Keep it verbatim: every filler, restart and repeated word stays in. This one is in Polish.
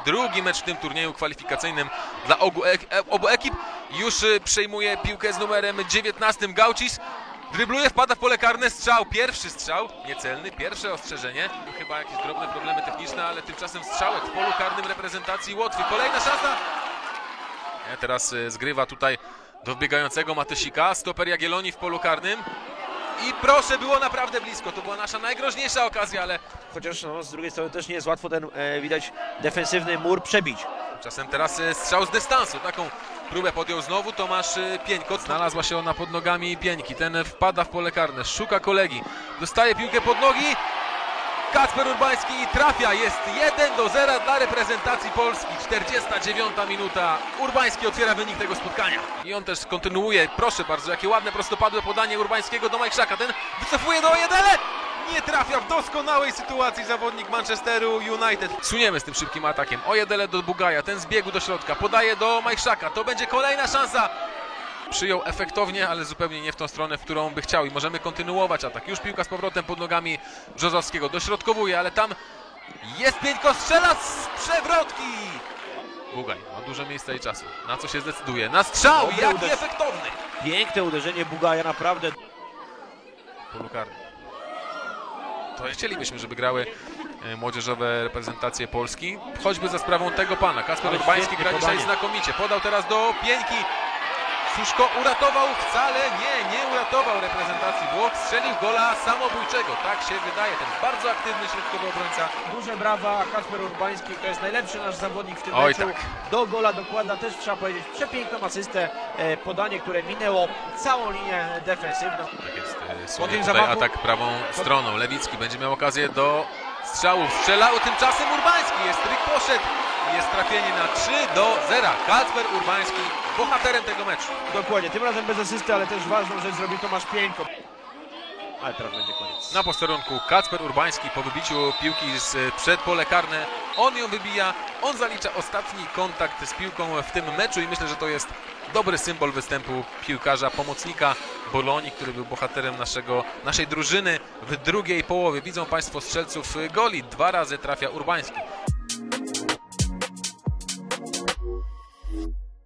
Drugi mecz w tym turnieju kwalifikacyjnym dla obu, ek obu ekip. Już przejmuje piłkę z numerem dziewiętnastym Gaucis. Drybluje, wpada w pole karne, strzał, pierwszy strzał, niecelny, pierwsze ostrzeżenie. Chyba jakieś drobne problemy techniczne, ale tymczasem strzałek w polu karnym reprezentacji Łotwy. Kolejna szansa. Nie, teraz zgrywa tutaj do wbiegającego Matysika, stoper Jagiellonii w polu karnym. I proszę, było naprawdę blisko, to była nasza najgroźniejsza okazja, ale... Chociaż no, z drugiej strony też nie jest łatwo ten, e, widać, defensywny mur przebić. Czasem teraz strzał z dystansu, taką próbę podjął znowu Tomasz Pieńko. Znalazła się ona pod nogami Pieńki, ten wpada w pole karne, szuka kolegi, dostaje piłkę pod nogi. Kacper Urbański i trafia, jest jeden do zera dla reprezentacji Polski, czterdziesta dziewiąta minuta. Urbański otwiera wynik tego spotkania. I on też kontynuuje, proszę bardzo, jakie ładne prostopadłe podanie Urbańskiego do Majchrzaka. Ten wycofuje do Ojedele, nie trafia w doskonałej sytuacji zawodnik Manchesteru United. Suniemy z tym szybkim atakiem, Ojedele do Bugaja, ten zbiegł do środka, podaje do Majchrzaka, to będzie kolejna szansa. Przyjął efektownie, ale zupełnie nie w tą stronę, w którą by chciał i możemy kontynuować atak. Już piłka z powrotem pod nogami Brzozowskiego, dośrodkowuje, ale tam jest Pieńko, strzela z przewrotki. Bugaj ma dużo miejsca i czasu. Na co się zdecyduje? Na strzał! Dobry Jaki uderz... efektowny! Piękne uderzenie Bugaja, naprawdę. Polu karnym. To chcielibyśmy, żeby grały młodzieżowe reprezentacje Polski, choćby za sprawą tego pana. Kacper Urbański gra dzisiaj znakomicie. Podał teraz do Pieńki. Suszko uratował, wcale nie, nie uratował reprezentacji Włoch, strzelił gola samobójczego, tak się wydaje, ten bardzo aktywny środkowy obrońca. Duże brawa, Kacper Urbański, to jest najlepszy nasz zawodnik w tym Oj, meczu. tak. Do gola dokłada też, trzeba powiedzieć, przepiękną asystę, e, podanie, które minęło całą linię defensywną. Tak jest, Po słynie tym tutaj zamachu... atak prawą stroną, Lewicki będzie miał okazję do strzału, strzelał, tymczasem Urbański, jest tryk poszedł. Jest trafienie na trzy do zera. Kacper Urbański bohaterem tego meczu. Dokładnie, tym razem bez asysty, ale też ważną rzecz zrobił Tomasz Pieńko. Ale teraz będzie koniec. Na posterunku Kacper Urbański po wybiciu piłki z przed pole karne. On ją wybija, on zalicza ostatni kontakt z piłką w tym meczu i myślę, że to jest dobry symbol występu piłkarza, pomocnika Bolonii, który był bohaterem naszego, naszej drużyny w drugiej połowie. Widzą Państwo strzelców goli. Dwa razy trafia Urbański.